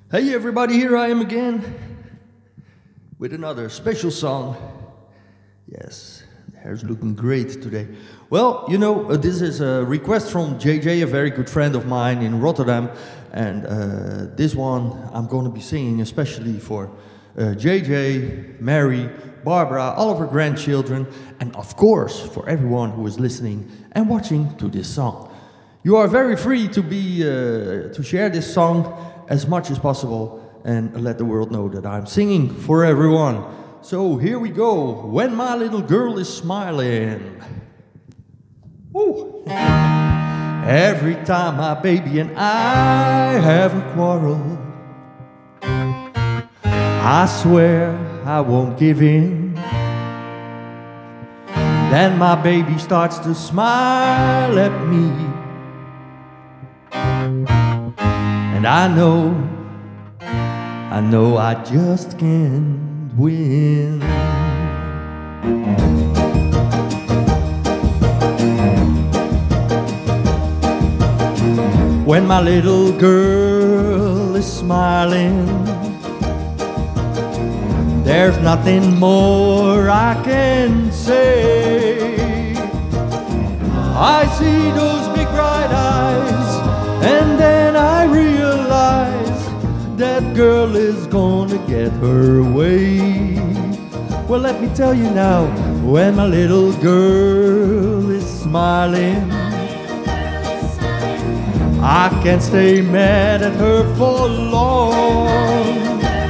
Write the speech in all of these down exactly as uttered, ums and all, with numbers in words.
Hey everybody, here I am again with another special song. Yes, the hair's looking great today. Well, you know, uh, this is a request from J J, a very good friend of mine in Rotterdam. And uh, this one I'm going to be singing especially for uh, J J, Mary, Barbara, all of her grandchildren, and of course for everyone who is listening and watching to this song. You are very free to be uh, to share this song as much as possible and let the world know that I'm singing for everyone. So here we go. When my little girl is smiling. Woo. Every time my baby and I have a quarrel, I swear I won't give in. Then my baby starts to smile at me, and I know, I know I just can't win. When my little girl is smiling, there's nothing more I can say. I see those big bright eyes, and then I realize that girl is gonna get her way. Well, let me tell you now, when my little girl is smiling, I can't stay mad at her for long.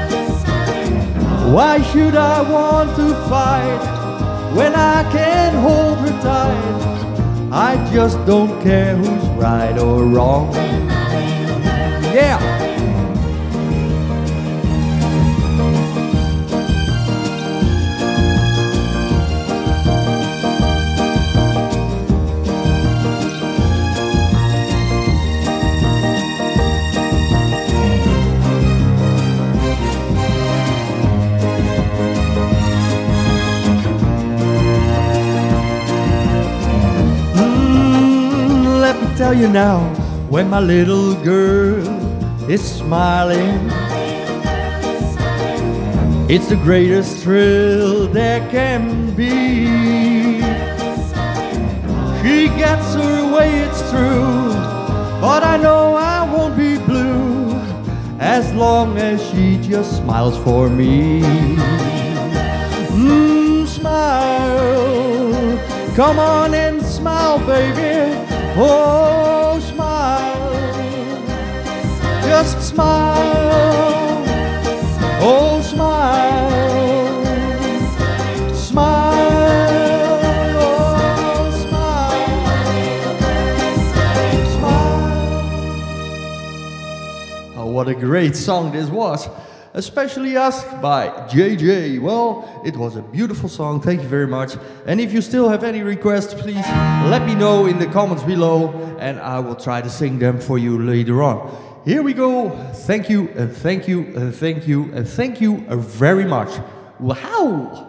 Why should I want to fight when I can hold her tight? I just don't care who's right or wrong. Yeah. Tell you now, when my little girl is smiling, it's the greatest thrill there can be. She gets her way, it's true, but I know I won't be blue as long as she just smiles for me. Mmm, smile, come on and smile, baby. Oh, smile, just smile. Oh, smile, smile, oh, smile, smile. Oh, what a great song this was. Especially asked by J J. Well, it was a beautiful song, thank you very much. And if you still have any requests, please let me know in the comments below, and I will try to sing them for you later on. Here we go. Thank you, and thank you, and thank you, and thank you very much. Wow!